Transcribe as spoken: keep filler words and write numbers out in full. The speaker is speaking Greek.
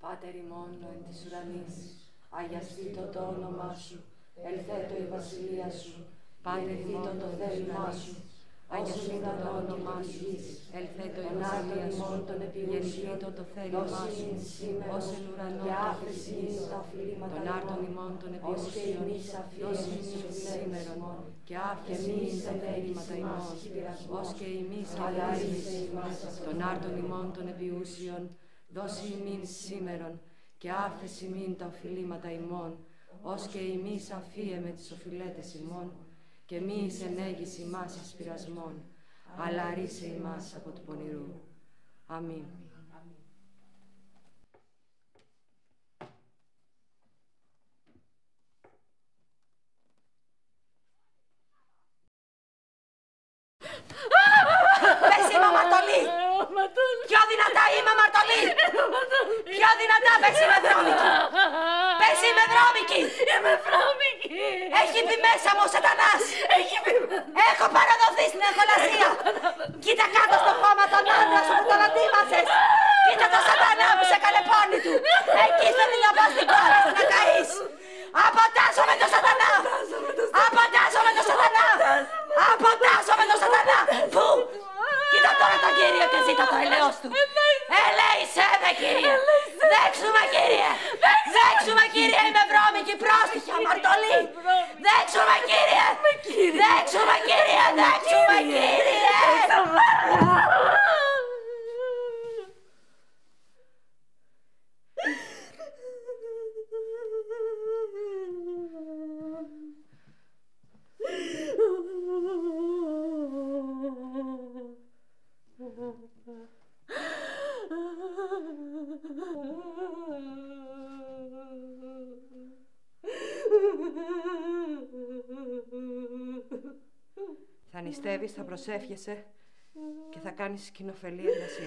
Πάτερ ημών εν της ουρανής, αγιαστήτω το όνομά σου, ελθέτω η βασιλεία σου, γεννηθήτω το θέλημά σου, αγιαστήτω το όνομά σου, ελθέτω η βασιλεία σου, γεννηθήτω το θέλημά σου, ως εν ουρανό και άφεση των άρτων ημών των επιούσιων, δώσει ημίν σήμερον, και άφεση ημίν τα θέληματα ημών, ως και ημείς αφήνεις των άρτων ημών των επιούσιων, δώσει ημίν σήμερον, και άφεση ημίν τα οφειλήματα ημών, ως και ημείς αφίεμε τις οφειλέτες ημών, και μη εις ενέγεις ημάς εις πειρασμών, αλλά ρίσε ημάς από του πονηρού. Αμήν. Πες είμαι αμαρτωλή! Πιο δυνατά είμαι αμαρτωλή! Πιο δυνατά πες είμαι βρώμικη! Πες είμαι βρώμικη! Είμαι βρώμικη! Έχει μπει μέσα μου ο σατανάς! Έχει μπει μέσα! Έχω παραδοθεί στην εγχολασία! Κοίτα κάτω στο χώμα τον άντρα σου που τον αντίμασες! Κοίτα το σατανά που σε έκανε πόνη του! Εκεί θέλει να πας στην κόρη σου να καείς! Αποτάσω με το σατανά! Αποτάσω με το σατανά! Αποτάσω με το σατανά! Πού! Κοίτα τώρα τον Κύριο και ζήτα το ελαιός του! Ελέησέ με, Κύριε! Δέξου με, Κύριε! Δέξου με, Κύριε! Είμαι βρώμικη, πρόστιχη, αμαρτωλή! Δέξου με, Κύριε! Δέξου με, Κύριε! Δέξου με, Κύριε! Θα νηστεύεις, θα προσεύχεσαι και θα κάνεις κοινοφελή εργασία.